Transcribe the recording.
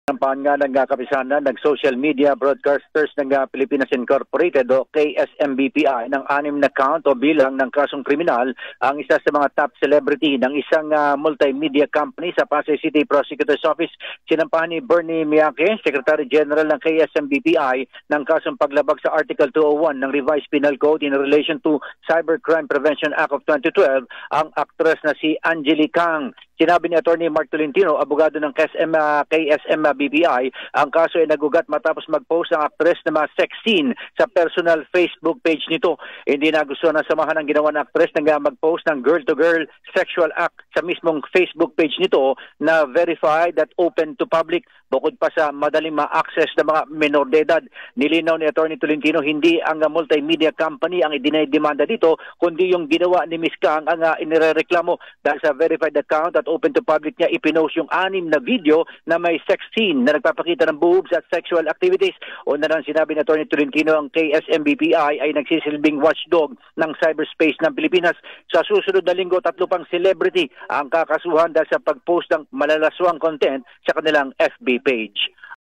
Kampanya ng kapisanan ng Social Media Broadcasters ng Pilipinas Incorporated o KSMBPI ng 6 na count o bilang ng kasong kriminal ang isa sa mga top celebrity ng isang multimedia company sa Pasay City Prosecutor's Office. Sinampahan ni Bernie Miyake, Secretary General ng KSMBPI, ng kasong paglabag sa Article 201 ng Revised Penal Code in relation to Cybercrime Prevention Act of 2012 ang actress na si Angeli Kang. Sinabi ni Attorney Mark Tolentino, abogado ng KSMBPI, ang kaso ay nagugat matapos mag-post ang actress na mga sex scene sa personal Facebook page nito. Hindi nagustuhan ng samahan ng ginawa ng actress na mag-post ng girl-to-girl sexual act sa mismong Facebook page nito na verified at open to public, bukod pa sa madaling ma-access ng mga menor de edad. Nilinaw ni Attorney Tolentino, hindi ang multimedia company ang idinedemanda dito, kundi yung ginawa ni Ms. Kang ang inirereklamo dahil sa verified account at open to public niya ipinost yung 6 na video na may sex scene na nagpapakita ng boobs at sexual activities. Una nang sinabi ni Atty. Tolentino, ang KSMBPI ay nagsisilbing watchdog ng cyberspace ng Pilipinas. Sa susunod na linggo, 3 pang celebrity ang kakasuhan dahil sa pag-post ng malalaswang content sa kanilang FB page.